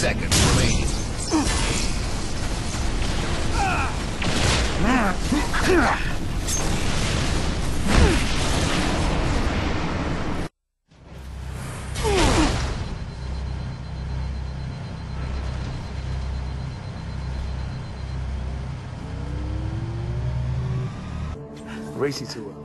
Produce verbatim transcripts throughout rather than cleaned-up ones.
seconds remaining. Racy to her.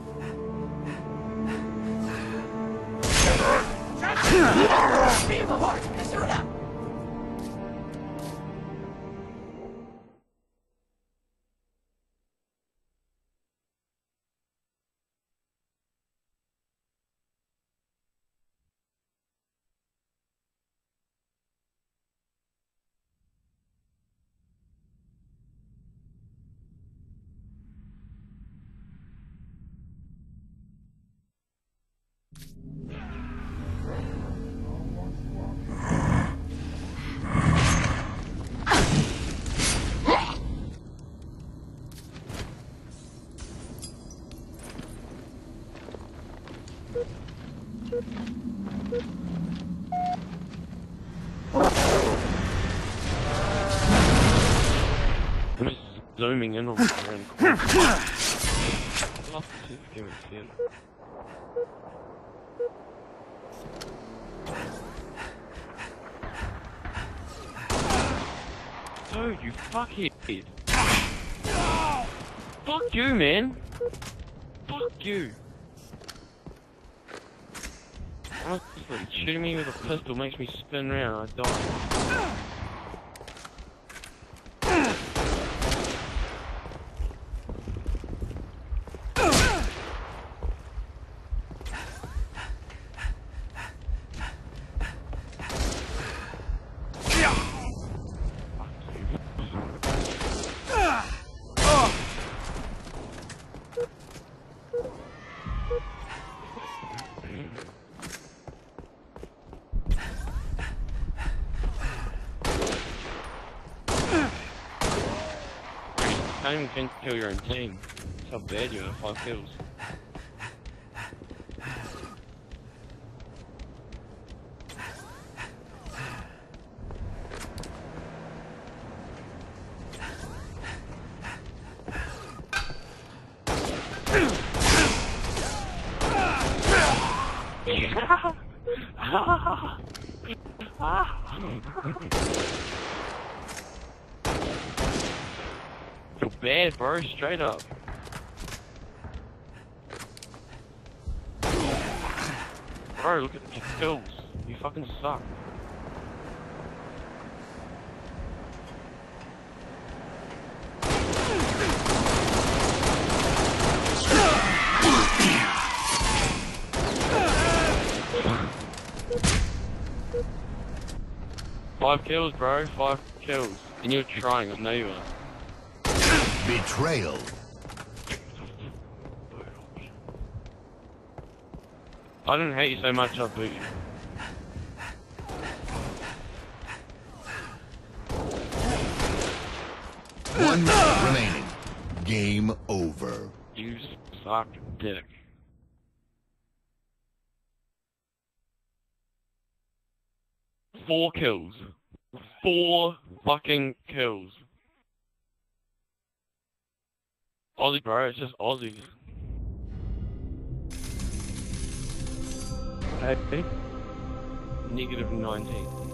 I'm just zooming in on the around corner. I'd love to see if I can see it. Dude, you fuckhead. Fuck you, man. Fuck you. Honestly, shooting me with a pistol makes me spin around. I die. You can't even kill your own team. That's how bad you are, five kills. Feel bad, bro, straight up. Bro, look at the kills. You fucking suck. Five kills, bro. Five kills. And you're trying, I know you are. Betrayal. I didn't hate you so much, I'll boot you. One minute remaining. Game over. You suck dick. Four kills. Four fucking kills. Aussie, bro, it's just Aussies. Hey. Negative nineteen.